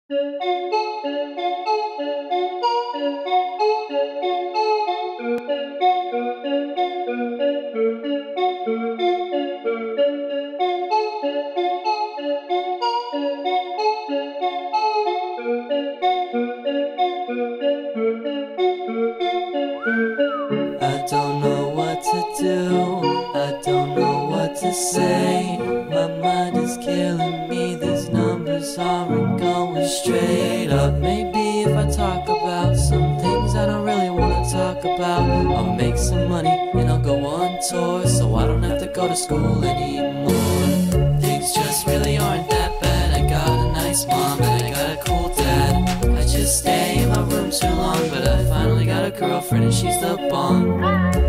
I don't know what to do, I don't know what to say. My mind is killing me, these numbers aren't going straight up. Maybe if I talk about some things I don't really want to talk about, I'll make some money and I'll go on tour, so I don't have to go to school anymore. Things just really aren't that bad. I got a nice mom and I got a cool dad. I just stay in my room too long, but I finally got a girlfriend and she's the bomb.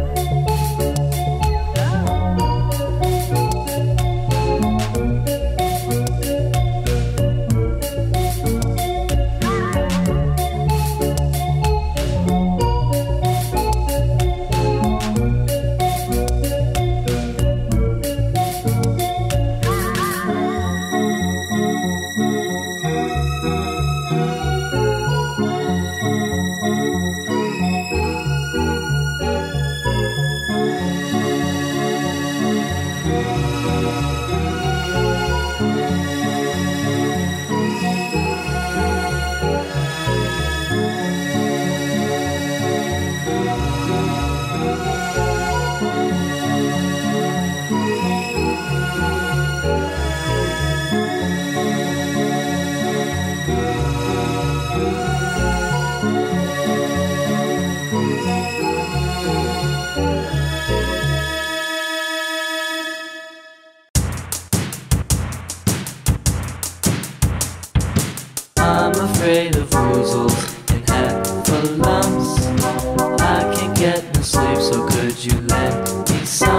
I'm afraid of woozles and heffalumps. I can't get no sleep, so could you lend me some?